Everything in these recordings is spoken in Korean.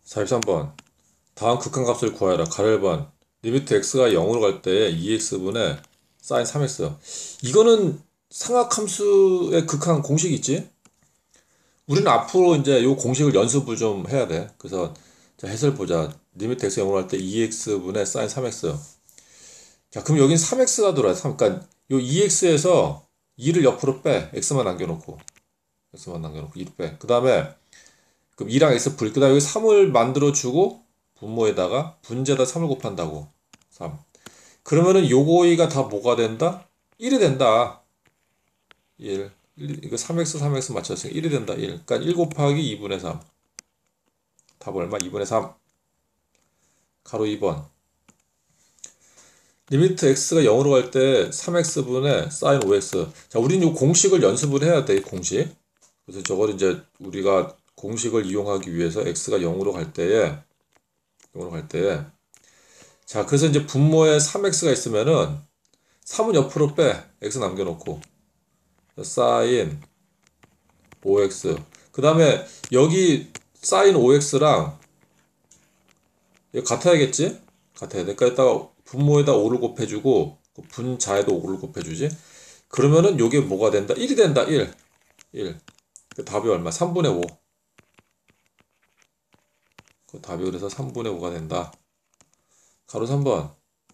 43번. 다음 극한값을 구하여라. 가를 번. 리미트 x가 0으로 갈 때 2x분의 sin 3x. 이거는 상악함수의 극한 공식 있지? 우리는 앞으로 이제 요 공식을 연습을 좀 해야 돼. 그래서 자, 해설 보자. 리미트 x 0으로 갈 때 2x분의 sin 3x. 자, 그럼 여긴 3x가 들어와요. 그러니까 요 2x에서 2를 옆으로 빼. x만 남겨놓고. x만 남겨놓고 2를 빼. 그 다음에 그럼 2랑 x 불. 그 다음에 여기 3을 만들어주고 분모에다가 분자에다 3을 곱한다고. 3. 그러면은 요거이가 다 뭐가 된다? 1이 된다. 1. 이거 3x, 3x 맞췄으니까 1이 된다. 1. 그러니까 1 곱하기 2분의 3. 답 얼마? 2분의 3. 가로 2번. 리미트 x가 0으로 갈 때 3x분의 sin 5x. 자, 우리는 이 공식을 연습을 해야 돼, 이 공식. 그래서 저걸 이제 우리가 공식을 이용하기 위해서 x가 0으로 갈 때에, 0으로 갈 때에, 자, 그래서 이제 분모에 3x가 있으면은 3은 옆으로 빼. x 남겨놓고. sin 5x. 그 다음에 여기 sin 5x랑 같아야겠지? 같아야 돼. 그러니까 이따가 분모에다 5를 곱해주고 분자에도 5를 곱해주지. 그러면은 요게 뭐가 된다? 1이 된다. 1. 1. 그 답이 얼마? 3분의 5. 그 답이 그래서 3분의 5가 된다. 가로 3번.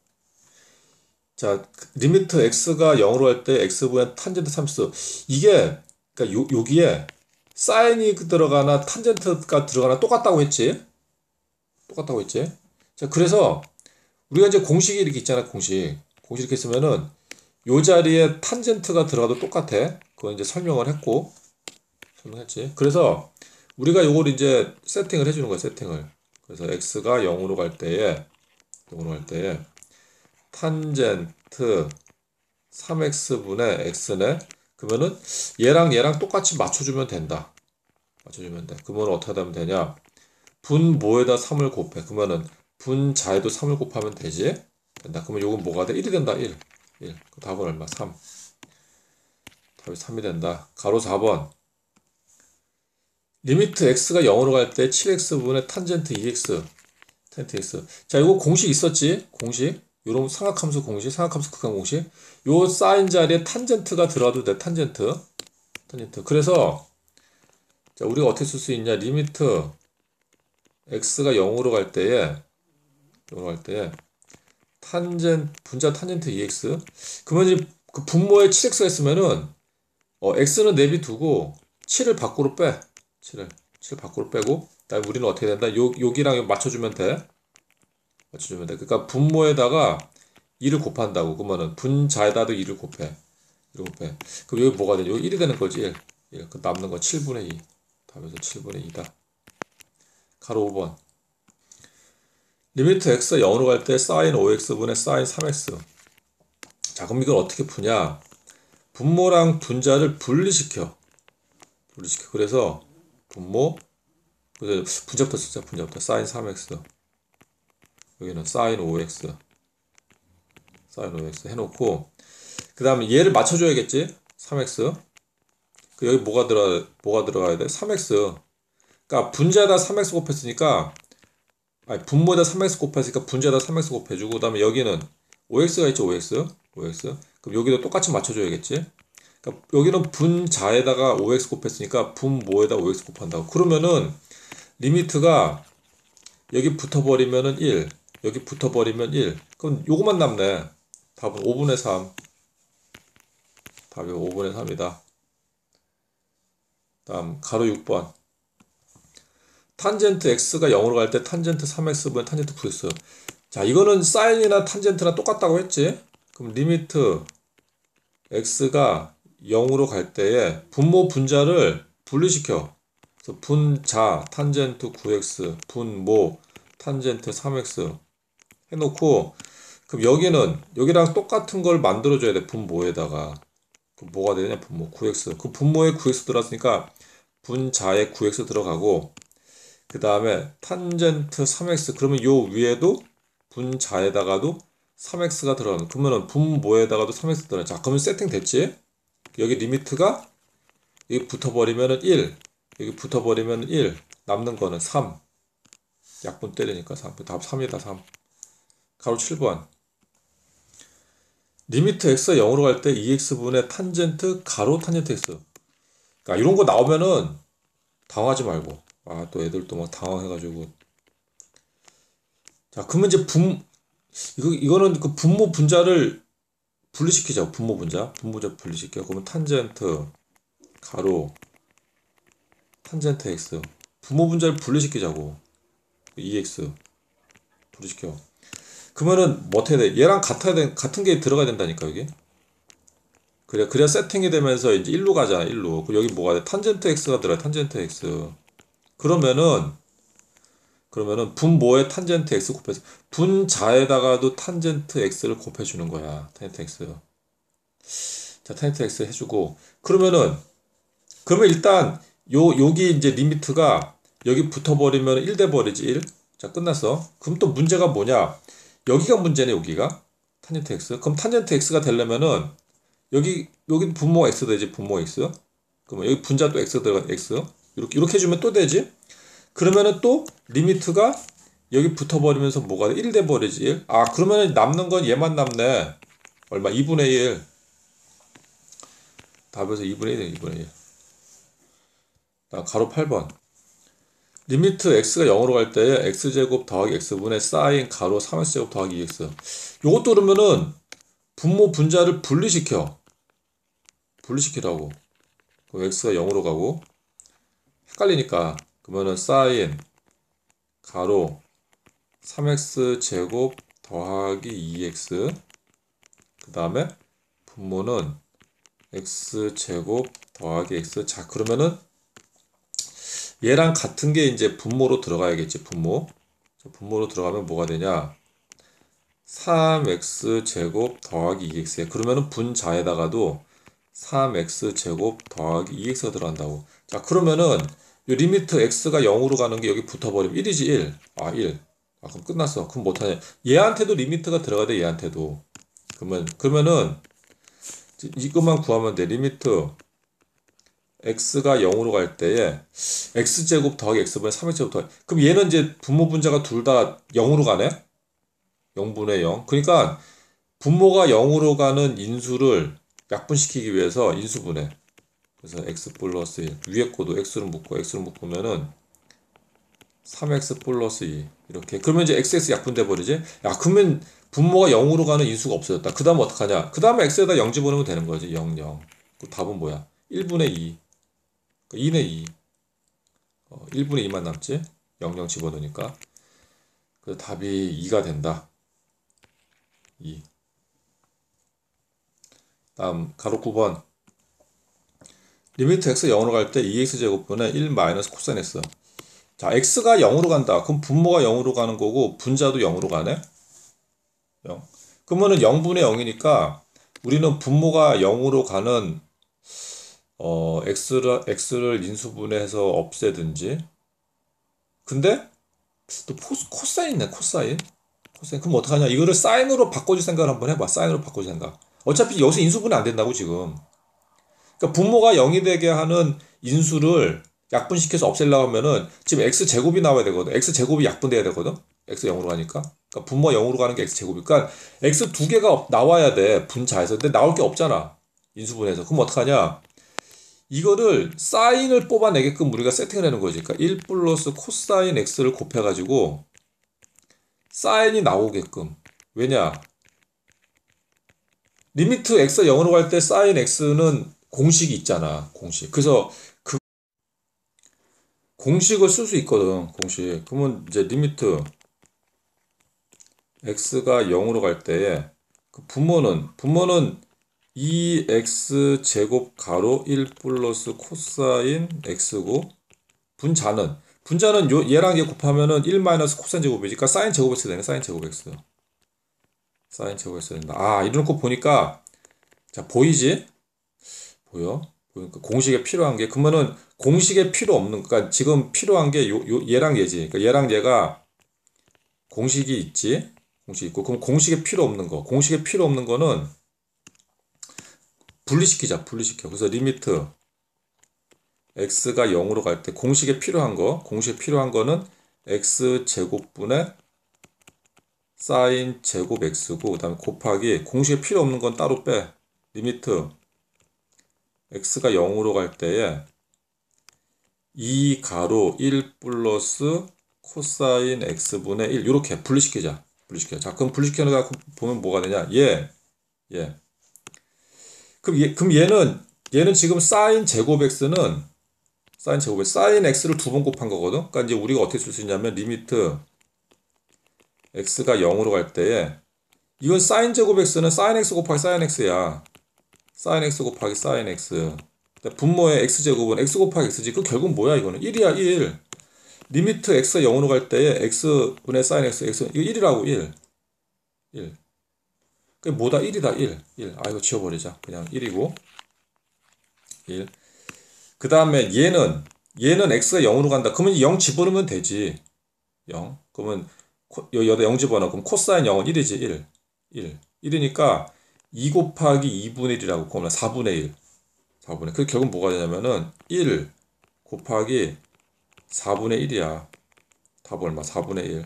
자, 리미트 x가 0으로 할 때 x분의 탄젠트 3수. 이게 그러니까 여기에 사인이 들어가나 탄젠트가 들어가나 똑같다고 했지. 똑같다고 했지. 자, 그래서 우리가 이제 공식이 이렇게 있잖아, 공식. 공식 이렇게 쓰면은 요 자리에 탄젠트가 들어가도 똑같아. 그건 이제 설명을 했고, 설명했지. 그래서 우리가 요걸 이제 세팅을 해주는 거야, 세팅을. 그래서 x가 0으로 갈 때에, 0으로 갈 때에 탄젠트 3x분의 x네. 그러면은 얘랑 똑같이 맞춰주면 된다. 맞춰주면 돼. 그러면 어떻게 하면 되냐? 분모에다 3을 곱해. 그러면은 분자에도 3을 곱하면 되지? 된다. 그러면 요건 뭐가 돼? 1이 된다. 1. 1. 그 답은 얼마? 3. 답이 3이 된다. 가로 4번. 리미트 x가 0으로 갈 때 7x분의 탄젠트 2x. 탄젠트 x. 자, 이거 공식 있었지? 공식. 요런 삼각함수 공식, 삼각함수 극한 공식. 요 사인 자리에 탄젠트가 들어가도 돼. 탄젠트. 탄젠트. 그래서 자, 우리가 어떻게 쓸 수 있냐? 리미트 x가 0으로 갈 때에 0으로 갈 때에 분자 탄젠트 2x. 그러면 이제 그 분모에 7x가 있으면은 x는 내비두고 7을 밖으로 빼. 7을 밖으로 빼고 그다음에 우리는 어떻게 된다? 여기랑 맞춰주면 돼. 맞춰주면 돼. 그러니까 분모에다가 2를 곱한다고. 그러면은 분자에다도 2를 곱해. 2를 곱해. 그럼 여기 뭐가 되냐? 여기 1이 되는 거지. 1. 1. 그 남는 건 7분의 2. 답에서 7분의 2다. 가로 5번. 리미트 x가 0으로 갈 때 sin 5x분의 sin 3x. 자, 그럼 이걸 어떻게 푸냐? 분모랑 분자를 분리시켜. 분리시켜. 그래서 분모, 그래서 분자부터 쓰자. 분자부터 sin 3x. 여기는 sin 5x. sin 5x 해놓고 그 다음에 얘를 맞춰줘야겠지? 3x. 그 여기 뭐가 들어가야 돼? 3x. 그러니까 분자에다 3x 곱했으니까 아니 분모에다 3x 곱했으니까 분자에다 3x 곱해주고 그다음에 여기는 5x가 있죠. 5x. 5x. 그럼 여기도 똑같이 맞춰줘야겠지? 그러니까 여기는 분자에다가 5x 곱했으니까 분모에다 5x 곱한다고. 그러면은 리미트가 여기 붙어버리면은 1, 여기 붙어버리면 1. 그럼 요거만 남네. 답은 5분의 3. 답이 5분의 3이다. 다음 가로 6번. 탄젠트 x가 0으로 갈 때 탄젠트 3x분의 탄젠트 9x. 자, 이거는 사인이나 탄젠트나 똑같다고 했지? 그럼 리미트 x가 0으로 갈 때에 분모 분자를 분리시켜. 그래서 분자 탄젠트 9x 분모 탄젠트 3x 해놓고 그럼 여기랑 똑같은 걸 만들어줘야 돼. 분모에다가. 그럼 뭐가 되냐? 분모 9x. 그 분모에 9x 들어갔으니까 분자에 9x 들어가고 그 다음에 탄젠트 3x. 그러면 요 위에도 분자에다가도 3x가 들어가는. 그러면은 분모에다가도 3x 들어가. 자, 그러면 세팅 됐지? 여기 리미트가 여기 붙어버리면은 1. 여기 붙어버리면 1. 남는 거는 3. 약분 때리니까 3. 답 3이다, 3. 가로 7번. 리미트 x가 0으로 갈 때 2x분의 탄젠트 가로 탄젠트 x. 그러니까 이런 거 나오면은 당황하지 말고. 아, 또 애들 또 막 당황해가지고. 자, 그러면 이제 이거는 그 분모 분자를 분리시키자. 분모 분자. 분모 분자 분리시켜. 그러면 탄젠트 가로 탄젠트 x. 분모 분자를 분리시키자고. 2x 분리시켜. 그러면은 뭐 어떻게 돼? 얘랑 같은 게 들어가야 된다니까, 여기. 그래야 세팅이 되면서 이제 1로 가잖아, 1로. 여기 뭐가 돼? 탄젠트 x가 들어가, 탄젠트 x. 그러면은 분모에 탄젠트 x 곱해서 분자에다가도 탄젠트 x를 곱해주는 거야. 탄젠트 x. 자, 탄젠트 x 해주고. 그러면 일단 여기 이제 리미트가 여기 붙어버리면 1 돼버리지, 1. 자, 끝났어. 그럼 또 문제가 뭐냐? 여기가 문제네, 여기가. 탄젠트 x. 그럼 탄젠트 x가 되려면은 여기 분모 x 되지, 분모 x. 그러면 여기 분자도 x 들어가, x. 이렇게 해주면 또 되지? 그러면은 또 리미트가 여기 붙어버리면서 뭐가 돼? 1 돼버리지, 1. 아, 그러면 남는 건 얘만 남네. 얼마? 2분의 1. 답에서 2분의 1, 2분의 1. 가로 8번. 리미트 x가 0으로 갈 때에 x제곱 더하기 x분의 사인 가로 3x제곱 더하기 2x. 요것도 그러면은 분모 분자를 분리시키라고. 그럼 x가 0으로 가고 헷갈리니까 그러면은 사인 가로 3x제곱 더하기 2x. 그 다음에 분모는 x제곱 더하기 x. 자, 그러면은 얘랑 같은 게 이제 분모로 들어가야겠지, 분모. 분모로 들어가면 뭐가 되냐? 3x제곱 더하기 2x. 그러면은 분자에다가도 3x제곱 더하기 2x가 들어간다고. 자, 그러면은 요 리미트 x가 0으로 가는 게 여기 붙어버리면 1이지, 1. 아, 1. 아, 그럼 끝났어. 그럼 못하냐? 얘한테도 리미트가 들어가야 돼, 얘한테도. 그러면은 이것만 구하면 돼. 리미트 x가 0으로 갈 때에 x제곱 더하기 x분의 3x제곱 더하기. 그럼 얘는 이제 분모 분자가 둘 다 0으로 가네? 0분의 0. 그러니까 분모가 0으로 가는 인수를 약분시키기 위해서 인수분해. 그래서 x 플러스 1. 위에 거도 x로 묶으면은 3x 플러스 2. 이렇게. 그러면 이제 xx 약분돼 버리지? 야, 그러면 분모가 0으로 가는 인수가 없어졌다. 그 다음 어떡하냐? 그 다음에 x에다 0 집어넣으면 되는 거지. 0, 0. 그 답은 뭐야? 1분의 2. 2네 2. 1분의 2만 남지? 0, 0 집어넣으니까. 그래서 답이 2가 된다. 2. 다음 가로 9번. 리미트 x 0으로 갈 때 2x제곱분의 1 마이너스 코사인 x. 자, x가 0으로 간다. 그럼 분모가 0으로 가는 거고 분자도 0으로 가네? 0. 그러면은 0분의 0이니까 우리는 분모가 0으로 가는 x를 인수분해해서 없애든지. 근데 또 코사인 있네, 코사인. 그럼 어떡하냐? 이거를 사인으로 바꿔줄 생각을 한번 해봐. 사인으로 바꿔줄 생각. 어차피 여기서 인수분해 안 된다고, 지금. 그러니까 분모가 0이 되게 하는 인수를 약분시켜서 없애려고 하면은 지금 x제곱이 나와야 되거든. x제곱이 약분돼야 되거든. x 0으로 가니까. 그러니까 분모가 0으로 가는 게 x제곱이니까 x 두 개가 나와야 돼. 분자에서. 근데 나올 게 없잖아. 인수분해서. 그럼 어떡하냐? 이거를 사인을 뽑아내게끔 우리가 세팅을 하는 거지. 그러니까 1 플러스 코사인 x를 곱해가지고 사인이 나오게끔. 왜냐? 리미트 x가 0으로 갈 때 사인 x는 공식이 있잖아. 공식. 그래서 그 공식을 쓸 수 있거든. 공식. 그러면 이제 리미트 x가 0으로 갈 때에 그 분모는 2x 제곱 가로 1 플러스 코사인 x고 분자는 얘랑 얘 곱하면은 1 마이너스 코사인 제곱이니까 사인 제곱 x 되네. 사인 제곱 x. 사인 제곱 x 된다. 아, 이래놓고 보니까 자, 보이지? 보여? 그러니까 공식에 필요한 게 그러면은 공식에 필요 없는 그러니까 지금 필요한 게 얘랑 얘지. 그러니까 얘랑 얘가 공식이 있지. 공식 있고 그럼 공식에 필요 없는 거는 분리시켜. 그래서 리미트 x가 0으로 갈 때 공식에 필요한 거는 x제곱분의 사인 제곱 x고, 그 다음에 곱하기, 공식에 필요 없는 건 따로 빼. 리미트 x가 0으로 갈 때에 2 가로 1 플러스 코사인 x분의 1 이렇게 분리시키자. 자, 그럼 분리시켜서 보면 뭐가 되냐? 예. 그럼 얘는 지금 사인 제곱 x는 사인 x를 두 번 곱한 거거든. 그러니까 이제 우리가 어떻게 쓸 수 있냐면 리미트 x가 0으로 갈 때에 이건 사인 제곱 x는 사인 x 곱하기 사인 x야. 사인 x 곱하기 사인 x. 분모의 x제곱은 x 곱하기 x지. 그 결국 뭐야 이거는? 1이야 1. 리미트 x가 0으로 갈 때에 x분의 사인 x, 이거 1이라고 1. 그게 뭐다? 1이다 1. 아 이거 지워버리자. 그냥 1이고 1. 그 다음에 얘는 x가 0으로 간다. 그러면 0 집어넣으면 되지. 0. 그러면 여기다 0 집어넣어. 그럼 코사인 0은 1이지 1. 1이니까 2 곱하기 2분의 1이라고. 그러면 4분의 1. 그 결국 뭐가 되냐면은 1 곱하기 4분의 1이야. 답 얼마? 4분의 1.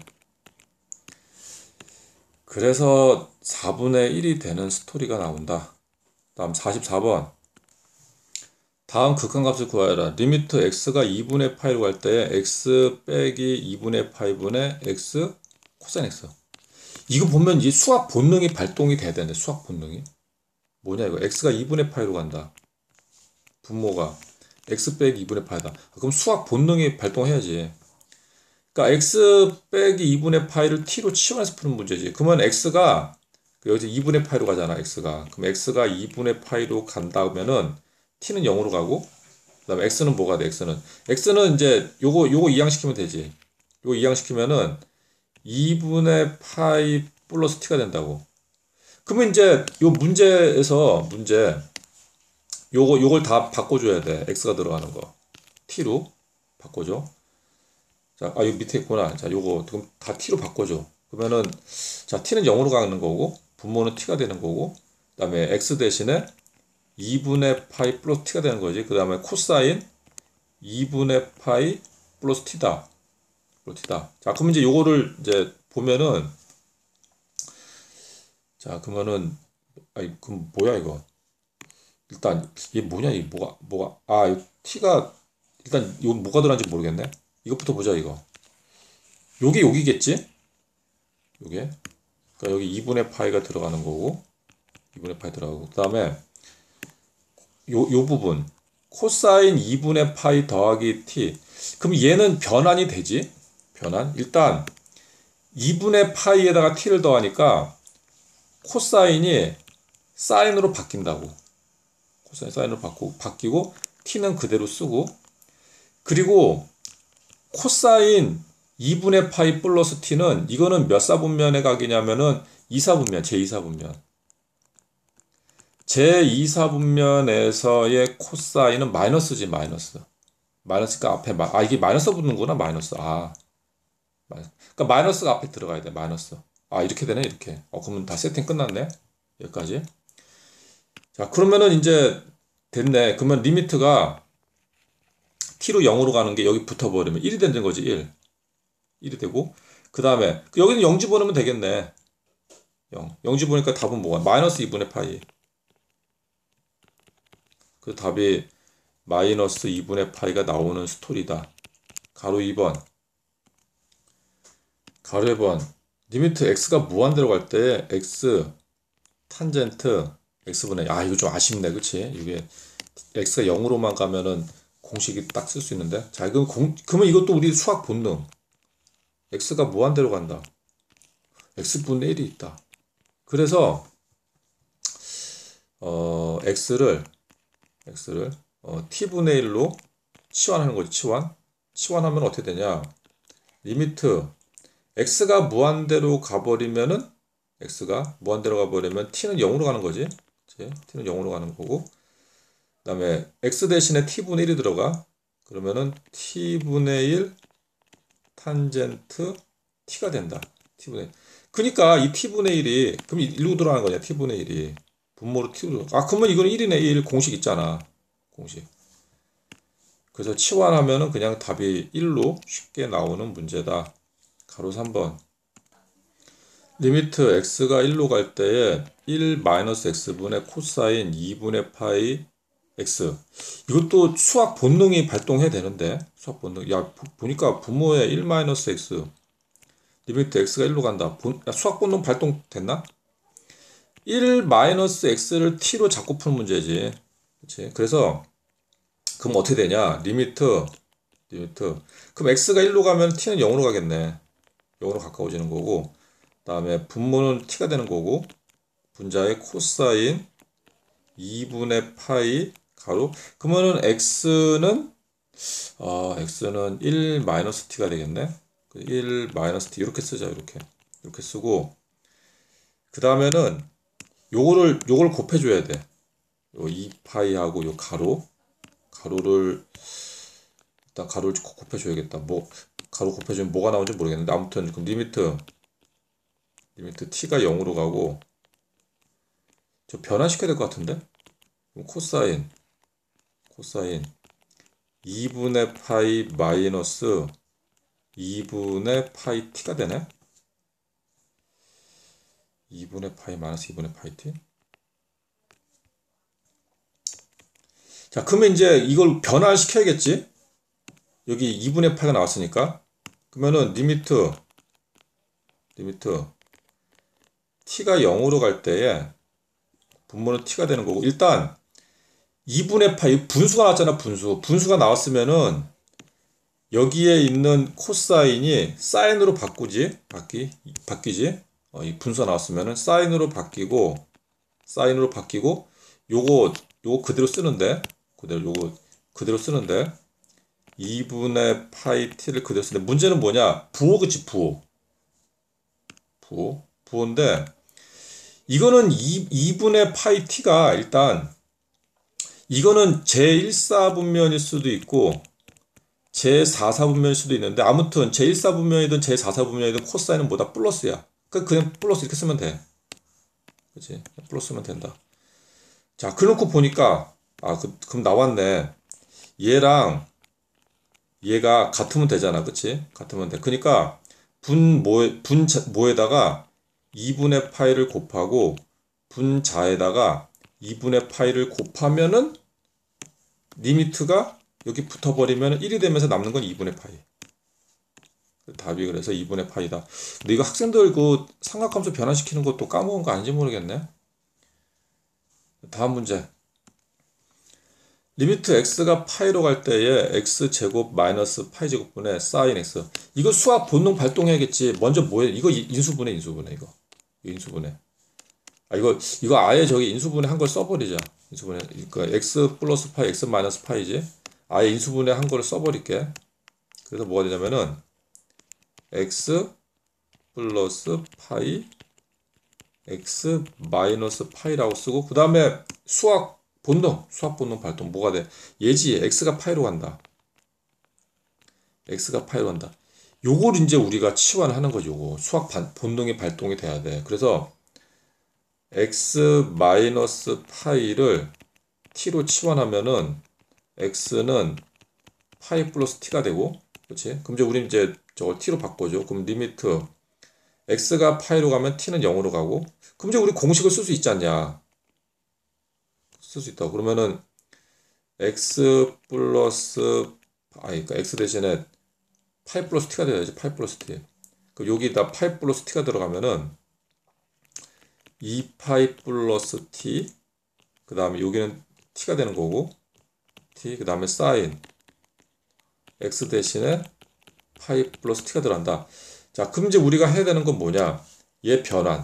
그래서 4분의 1이 되는 스토리가 나온다. 다음 44번. 다음 극한값을 구하여라. 리미트 x가 2분의 파이로 갈 때 x 빼기 2분의 파이분의 x 코사인 x. 이거 보면 이 수학 본능이 발동이 돼야 되는데, 수학 본능이. 뭐냐 이거. x가 2분의 파이로 간다. 분모가 x 빼기 2분의 파이다. 그럼 수학 본능이 발동해야지. 그러니까 x 빼기 2분의 파이를 t로 치환해서 푸는 문제지. 그러면 x가 여기서 2분의 파이로 가잖아. x가. 그럼 x가 2분의 파이로 간다 그러면은 t는 0으로 가고, 그 다음에 x는 뭐가 돼? x는 이제 요거 이항시키면 되지. 요거 이항시키면은 2분의 파이 플러스 t가 된다고. 그러면 이제 요 문제에서 요걸 다 바꿔줘야 돼. x가 들어가는 거 t로 바꿔줘. 자, 여기 밑에 있구나. 자, 요거 그럼 다 t로 바꿔줘. 그러면은 자, t는 0으로 가는 거고, 분모는 t가 되는 거고, 그 다음에 x 대신에 2분의 파이 플러스 t가 되는 거지. 그 다음에 코사인 2분의 파이 플러스 t다. 자, 그럼 이제 요거를 이제 보면은, 자, 그러면은, 그럼 뭐야 이거? 일단 이게 뭐냐, 이 이 t가 일단 이거 뭐가 들어간지 모르겠네. 이것부터 보자 이거. 요게 여기겠지? 요게. 그러니까 여기 2분의 파이가 들어가는 거고, 2분의 파이 들어가고, 그 다음에 요 부분 코사인 2분의 파이 더하기 t. 그럼 얘는 변환이 되지? 변환. 일단 2분의 파이에다가 t를 더하니까 코사인이 사인으로 바뀐다고. 코사인 사인으로 바뀌고 t는 그대로 쓰고, 그리고 코사인 2분의 파이 플러스 t는 이거는 몇 사분면의 각이냐면은 2사분면, 제2사분면. 제2사분면에서의 코사인은 마이너스지, 마이너스. 마이너스가 앞에, 이게 마이너스 붙는구나, 마이너스. 그러니까 마이너스가 앞에 들어가야 돼, 마이너스. 이렇게 되네, 이렇게. 그러면 다 세팅 끝났네. 여기까지. 자, 그러면은 이제 됐네. 그러면 리미트가 t로 0으로 가는 게 여기 붙어버리면 1이 되는 거지, 1. 1이 되고, 그 다음에, 여기는 0 집어넣으면 되겠네. 0 집어넣으니까 답은 뭐가? 마이너스 2분의 파이. 그 답이 마이너스 2분의 파이가 나오는 스토리다. 가로 2번. 가로 2번. 리미트 x가 무한대로 갈 때 x 탄젠트 x분의, 이거 좀 아쉽네, 그치? 이게 x가 0으로만 가면은 공식이 딱 쓸 수 있는데. 자, 그러면 이것도 우리 수학 본능. x가 무한대로 간다. x분의 1이 있다. 그래서 x를 t분의 1로 치환하는 거지. 치환하면 어떻게 되냐? 리미트 x가 무한대로 가버리면 t는 0으로 가는 거지. 그치? t는 0으로 가는 거고, 그 다음에 x 대신에 t분의 1이 들어가. 그러면은 t분의 1 탄젠트 t가 된다. t분의 1. 그러니까 이 t분의 1이 그럼 1로 들어가는 거냐, t분의 1이. 분모로 t로. 그러면 이거는 1이네, 1. 공식 있잖아. 공식. 그래서 치환하면은 그냥 답이 1로 쉽게 나오는 문제다. 가로 3번. 리미트 x가 1로 갈 때에 1 마이너스 x분의 코사인 2분의 파이 x. 이것도 수학 본능이 발동해야 되는데, 수학 본능. 야, 보니까 분모에 1 마이너스 x, 리미트 x가 1로 간다. 야, 수학 본능 발동됐나? 1 마이너스 x를 t로 자꾸 푸는 문제지. 그치? 그래서, 그럼 어떻게 되냐? 리미트. 그럼 x가 1로 가면 t는 0으로 가겠네. 0으로 가까워지는 거고, 그 다음에 분모는 t가 되는 거고, 분자의 코사인 2분의 파이 가로. 그러면은 x는 1 마이너스 t가 되겠네. 1 마이너스 t 이렇게 쓰자. 이렇게 쓰고, 그 다음에는 요걸 곱해줘야 돼. 요 2파이하고 요 가로를 일단 가로를 곱해줘야겠다. 뭐 가로 곱해주면 뭐가 나오는지 모르겠는데, 아무튼 그럼 리미트 t가 0으로 가고, 저 변환시켜야 될 것 같은데. 그럼 코사인 2분의 파이 마이너스 2분의 파이 t가 되네. 2분의 파이 마이너스 2분의 파이 t. 자, 그러면 이제 이걸 변화시켜야겠지. 여기 2분의 파이가 나왔으니까. 그러면은 리미트 t가 0으로 갈 때에 분모는 t가 되는 거고, 일단 2분의 파이 분수가 나왔잖아. 분수가 나왔으면은 여기에 있는 코사인이 사인으로 바뀌지. 이 분수가 나왔으면은 사인으로 바뀌고, 요거 그대로 쓰는데 2분의 파이 t를 그대로 쓰는데, 문제는 뭐냐? 부호. 그치? 부호인데, 이거는 2분의 파이 t가 일단, 이거는 제1사분면일 수도 있고 제4사분면일 수도 있는데, 아무튼 제1사분면이든 제4사분면이든 코사인은 뭐다? 플러스야. 그냥 플러스 이렇게 쓰면 돼. 그치? 플러스 쓰면 된다. 자, 그놓고 보니까, 그럼 나왔네. 얘랑 얘가 같으면 되잖아. 그치? 같으면 돼. 그러니까 분모에다가 2분의 파이를 곱하고, 분자에다가 2분의 파이를 곱하면은 리미트가 여기 붙어버리면 1이 되면서 남는 건 2분의 파이. 답이 그래서 2분의 파이다. 근데 이거 학생들 그 삼각함수 변환시키는 것도 까먹은 거 아닌지 모르겠네. 다음 문제. 리미트 x가 파이로 갈 때에 x제곱 마이너스 파이 제곱분의 사인 x. 이거 수학 본능 발동해야겠지. 먼저 뭐해? 이거 인수분해. 이거 인수분해. 이거 아예 저기 인수분해 한 걸 써버리자. 인수분해. 그러니까 x 플러스 파이, x 마이너스 파이지. 아예 인수분해 한 거를 써버릴게. 그래서 뭐가 되냐면은 x 플러스 파이, x 마이너스 파이라고 쓰고, 그 다음에 수학 본능 발동 뭐가 돼? 얘지. x가 파이로 간다. 요걸 이제 우리가 치환하는 거죠. 요거 수학 본능이 발동이 돼야 돼. 그래서 x 마이너스 파이를 t로 치환하면은 x는 파이 플러스 t가 되고, 그렇지? 그럼 이제 우리 이제 저걸 t로 바꿔줘. 그럼 리미트 x가 파이로 가면 t는 0으로 가고, 그럼 이제 우리 공식을 쓸 수 있지 않냐? 쓸 수 있다. 그러면은 x 플러스, 그러니까 x 대신에 파이 플러스 t가 돼야지. 파이 플러스 t. 그럼 여기다 파이 플러스 t가 들어가면은 2파이 플러스 t, 그 다음에 여기는 t가 되는 거고, t, 그 다음에 사인 x 대신에 파이 플러스 t가 들어간다. 자, 그럼 이제 우리가 해야 되는 건 뭐냐? 얘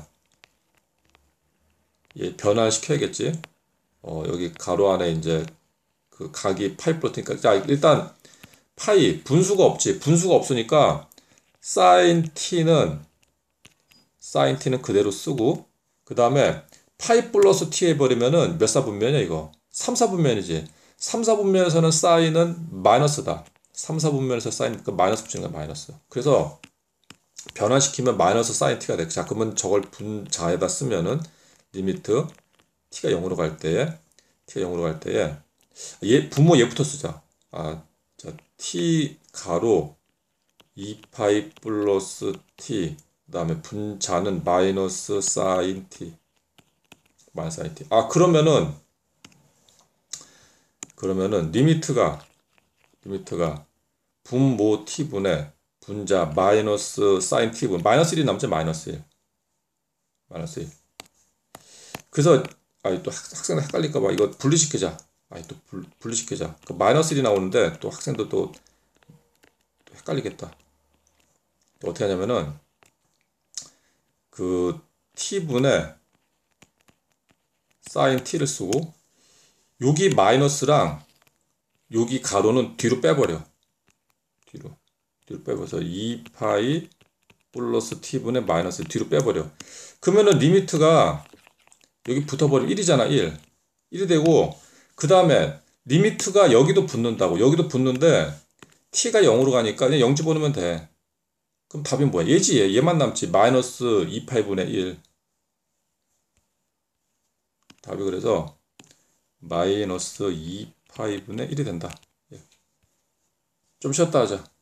변환시켜야겠지. 여기 가로 안에 이제 그 각이 파이 플러스 t니까, 자, 일단 분수가 없으니까 사인 t는 그대로 쓰고, 그 다음에 파이 플러스 t 해버리면은 몇 사분면이야 이거? 3사분면이지. 3사분면에서는 사인은 마이너스다. 3사분면에서 사인, 그 마이너스 붙이는 거야, 마이너스. 그래서 변환시키면 마이너스 사인 t가 돼. 자, 그러면 저걸 분자에다 쓰면은 리미트 t가 0으로 갈 때에 얘 분모 얘부터 쓰자. 자, t 가로 2파이 플러스 t, 그 다음에 분자는 마이너스 사인 t, 마이너스 사인 t. 아, 그러면은 리미트가 분모 t분의 분자 마이너스 사인 t분, 마이너스 1이 남죠. 마이너스 1. 마이너스 1. 그래서 또 학생들 헷갈릴까봐 이거 분리시키자. 또 분리시키자. 그 마이너스 1이 나오는데 또 학생들 또 헷갈리겠다. 또 어떻게 하냐면은 그 t분의 사인 t를 쓰고, 여기 마이너스랑 여기 가로는 뒤로 빼버려. 뒤로 빼버려서 2파이 플러스 t분의 마이너스 뒤로 빼버려. 그러면은 리미트가 여기 붙어버리면 1이잖아. 1이 되고, 그 다음에 리미트가 여기도 붙는다고. 여기도 붙는데 t가 0으로 가니까 그냥 0 집어넣으면 돼. 그럼 답이 뭐야? 얘지. 얘만 남지. 마이너스 2파이분의 1. 답이 그래서 마이너스 2파이분의 1이 된다. 좀 쉬었다 하자.